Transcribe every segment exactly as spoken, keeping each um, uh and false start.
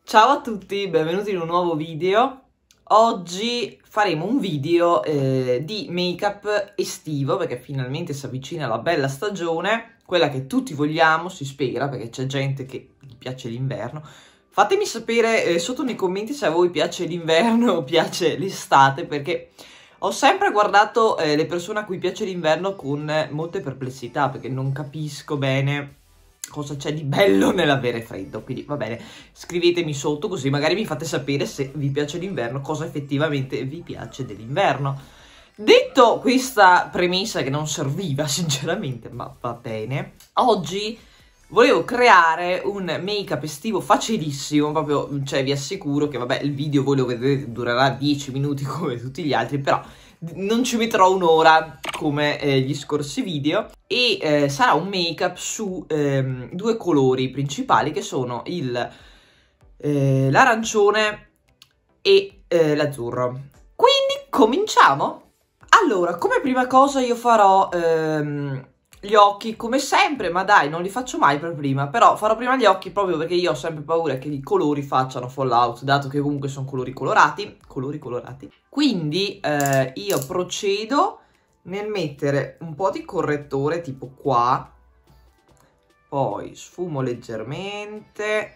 Ciao a tutti, benvenuti in un nuovo video. Oggi faremo un video eh, di make-up estivo perché finalmente si avvicina la bella stagione, quella che tutti vogliamo, si spera, perché c'è gente che gli piace l'inverno. Fatemi sapere eh, sotto nei commenti se a voi piace l'inverno o piace l'estate, perché ho sempre guardato eh, le persone a cui piace l'inverno con eh, molte perplessità, perché non capisco bene cosa c'è di bello nell'avere freddo. Quindi va bene, scrivetemi sotto così magari mi fate sapere se vi piace l'inverno, cosa effettivamente vi piace dell'inverno. Detto questa premessa che non serviva sinceramente, ma va bene, oggi volevo creare un make-up estivo facilissimo, proprio, cioè vi assicuro che vabbè il video voi lo vedrete durerà dieci minuti come tutti gli altri, però non ci metterò un'ora come eh, gli scorsi video e eh, sarà un make-up su ehm, due colori principali che sono il eh, l'arancione e eh, l'azzurro. Quindi cominciamo? Allora, come prima cosa io farò ehm, gli occhi come sempre, ma dai, non li faccio mai per prima, però farò prima gli occhi proprio perché io ho sempre paura che i colori facciano fallout, dato che comunque sono colori colorati, colori colorati. Quindi eh, io procedo nel mettere un po' di correttore tipo qua, poi sfumo leggermente,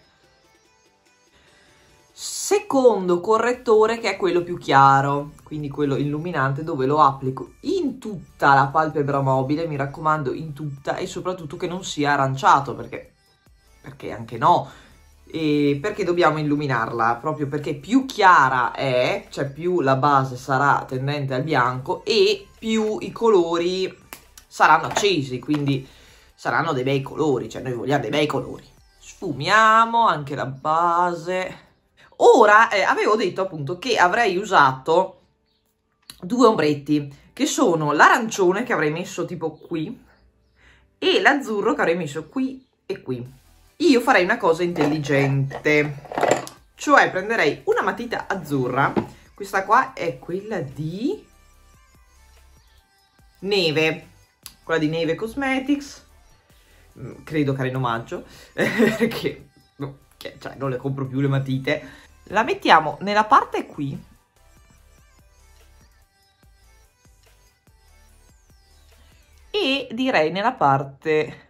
secondo correttore che è quello più chiaro, quindi quello illuminante, dove lo applico in tutta la palpebra mobile, mi raccomando in tutta, e soprattutto che non sia aranciato, perché, perché anche no, e perché dobbiamo illuminarla, proprio perché più chiara è, cioè più la base sarà tendente al bianco e più i colori saranno accesi, quindi saranno dei bei colori, cioè noi vogliamo dei bei colori. Sfumiamo anche la base. Ora eh, avevo detto appunto che avrei usato due ombretti, che sono l'arancione che avrei messo tipo qui e l'azzurro che avrei messo qui e qui. Io farei una cosa intelligente, cioè prenderei una matita azzurra, questa qua è quella di Neve, quella di Neve Cosmetics, credo carino omaggio, perché no, cioè, non le compro più le matite. La mettiamo nella parte qui e direi nella parte...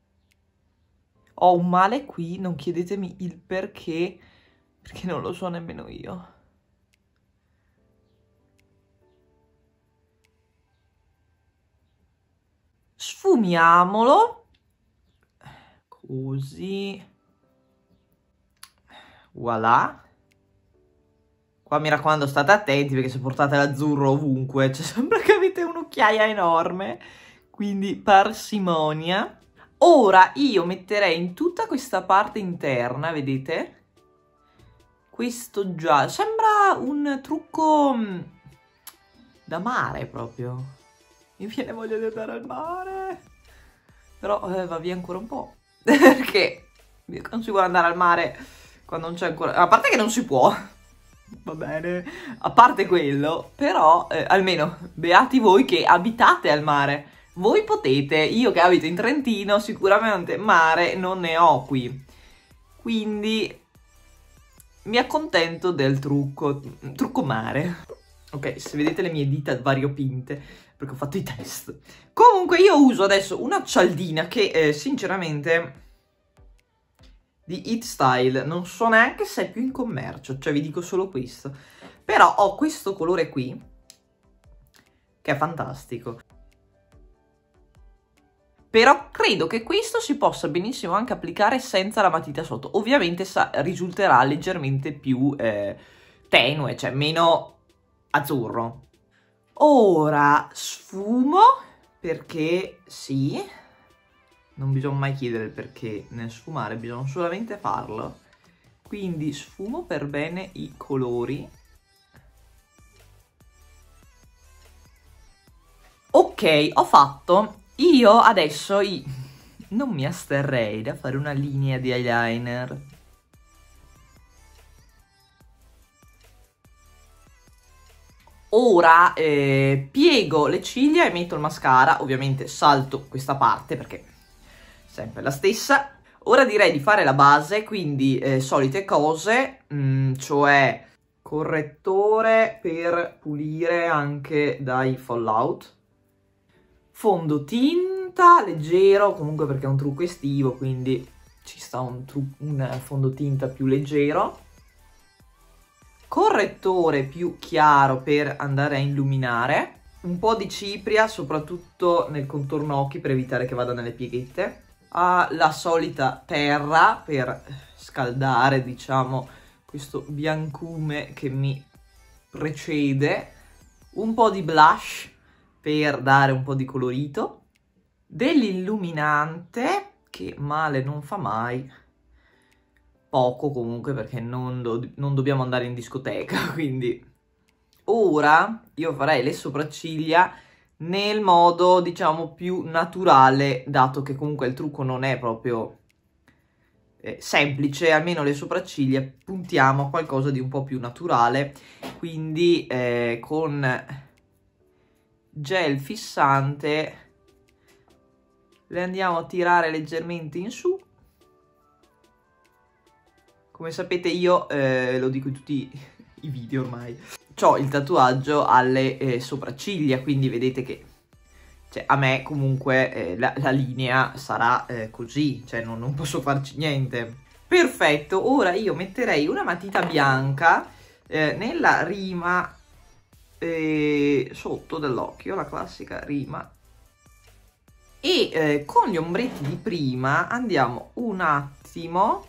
Ho un male qui, non chiedetemi il perché, perché non lo so nemmeno io. Sfumiamolo, così, voilà. Qua mi raccomando state attenti perché se portate l'azzurro ovunque, cioè sembra che avete un'occhiaia enorme, quindi parsimonia. Ora io metterei in tutta questa parte interna, vedete? Questo già, sembra un trucco da mare proprio. Mi viene voglia di andare al mare. Però eh, va via ancora un po'. Perché non si vuole andare al mare quando non c'è ancora... A parte che non si può. Va bene. A parte quello, però eh, almeno beati voi che abitate al mare. Voi potete, io che abito in Trentino sicuramente mare non ne ho qui, quindi mi accontento del trucco, trucco mare. Ok, se vedete le mie dita variopinte, perché ho fatto i test. Comunque io uso adesso una cialdina che eh, sinceramente di It Style, non so neanche se è più in commercio, cioè vi dico solo questo. Però ho questo colore qui, che è fantastico. Però credo che questo si possa benissimo anche applicare senza la matita sotto. Ovviamente sa, risulterà leggermente più eh, tenue, cioè meno azzurro. Ora sfumo, perché sì, non bisogna mai chiedere il perché nel sfumare, bisogna solamente farlo. Quindi sfumo per bene i colori. Ok, ho fatto. Io adesso i... non mi asterrei da fare una linea di eyeliner. Ora eh, piego le ciglia e metto il mascara, ovviamente salto questa parte perché è sempre la stessa. Ora direi di fare la base, quindi eh, solite cose, mh, cioè correttore per pulire anche dai fallout, fondotinta leggero, comunque perché è un trucco estivo, quindi ci sta un, un fondotinta più leggero, correttore più chiaro per andare a illuminare, un po' di cipria soprattutto nel contorno occhi per evitare che vada nelle pieghette, ah, la solita terra per scaldare, diciamo, questo biancume che mi precede, un po' di blush per dare un po' di colorito, dell'illuminante che male non fa mai, poco comunque perché non, do non dobbiamo andare in discoteca, quindi ora io farei le sopracciglia nel modo, diciamo, più naturale, dato che comunque il trucco non è proprio eh, semplice, almeno le sopracciglia puntiamo a qualcosa di un po' più naturale, quindi eh, con gel fissante le andiamo a tirare leggermente in su. Come sapete io, eh, lo dico in tutti i video ormai, ho il tatuaggio alle eh, sopracciglia, quindi vedete che cioè, a me comunque eh, la, la linea sarà eh, così, cioè non, non posso farci niente. Perfetto, ora io metterei una matita bianca eh, nella rima eh, sotto dell'occhio, la classica rima, e eh, con gli ombretti di prima andiamo un attimo,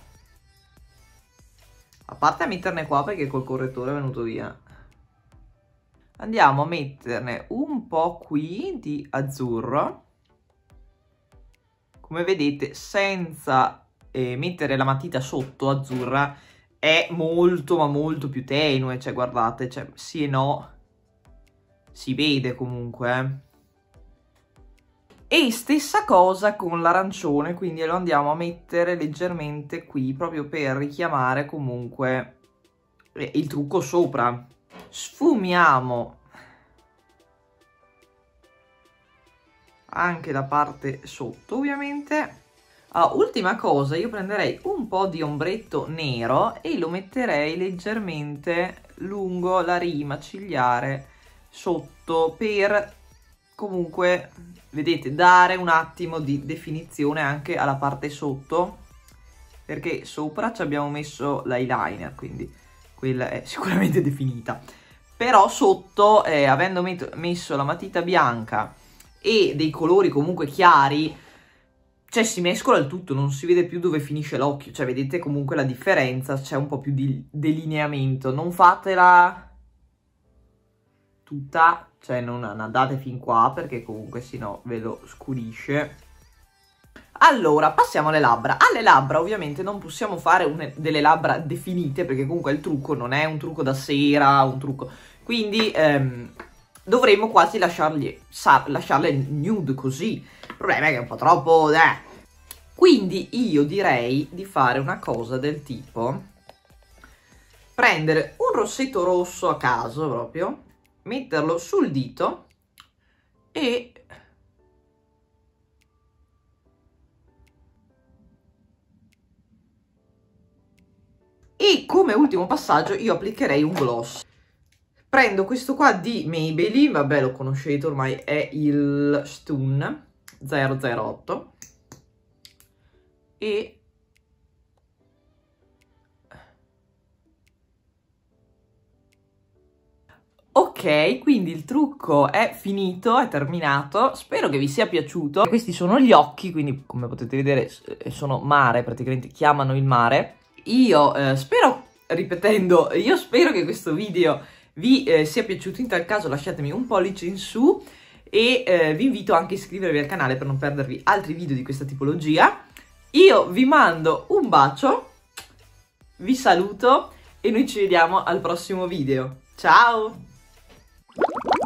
a parte a metterne qua perché col correttore è venuto via, andiamo a metterne un po' qui di azzurro, come vedete, senza eh, mettere la matita sotto azzurra, è molto ma molto più tenue, cioè guardate, cioè sì e no, si vede comunque, eh. E stessa cosa con l'arancione, quindi lo andiamo a mettere leggermente qui, proprio per richiamare comunque eh, il trucco sopra. Sfumiamo anche la parte sotto, ovviamente. Ah, ultima cosa, io prenderei un po' di ombretto nero e lo metterei leggermente lungo la rima cigliare sotto, per comunque, vedete, dare un attimo di definizione anche alla parte sotto, perché sopra ci abbiamo messo l'eyeliner, quindi quella è sicuramente definita, però sotto, eh, avendo met messo la matita bianca e dei colori comunque chiari, cioè si mescola il tutto, non si vede più dove finisce l'occhio, cioè vedete comunque la differenza, c'è un po' più di delineamento, non fatela tutta, cioè non andate fin qua perché comunque sennò ve lo scurisce. Allora, passiamo alle labbra. Alle labbra ovviamente non possiamo fare une, delle labbra definite, perché comunque il trucco non è un trucco da sera, un trucco, quindi ehm, dovremmo quasi lasciargli, sa, lasciarle nude così. Il problema è che è un po' troppo, eh. Quindi io direi di fare una cosa del tipo prendere un rossetto rosso a caso proprio, metterlo sul dito e e come ultimo passaggio io applicherei un gloss. Prendo questo qua di Maybelline, vabbè lo conoscete ormai, è il Stun zero zero otto, e ok, quindi il trucco è finito, è terminato, spero che vi sia piaciuto. Questi sono gli occhi, quindi come potete vedere sono mare, praticamente chiamano il mare. Io eh, spero, ripetendo, io spero che questo video vi eh, sia piaciuto, in tal caso lasciatemi un pollice in su e eh, vi invito anche a iscrivervi al canale per non perdervi altri video di questa tipologia. Io vi mando un bacio, vi saluto e noi ci vediamo al prossimo video. Ciao!